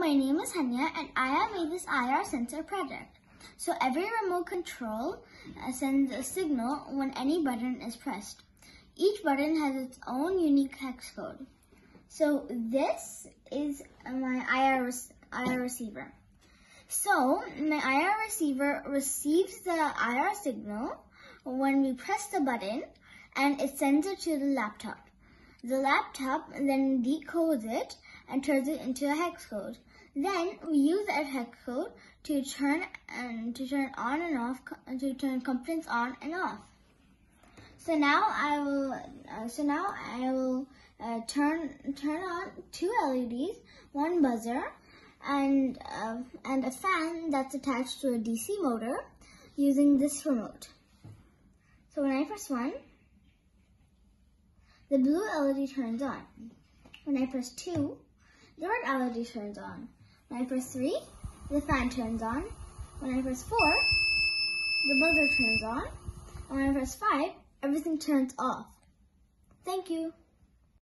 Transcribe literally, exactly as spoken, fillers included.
my name is Hanya and I have made this I R sensor project. So every remote control uh, sends a signal when any button is pressed. Each button has its own unique hex code. So this is my I R, I R receiver. So my I R receiver receives the I R signal when we press the button and it sends it to the laptop. The laptop then decodes it and turns it into a hex code. Then we use that hex code to turn and to turn on and off, to turn components on and off. So now I will. Uh, so now I will uh, turn turn on two L E Ds, one buzzer, and uh, and a fan that's attached to a D C motor using this remote. So when I press one, the blue L E D turns on. When I press two, the red L E D turns on. When I press three, the fan turns on. When I press four, the buzzer turns on. And when I press five, everything turns off. Thank you.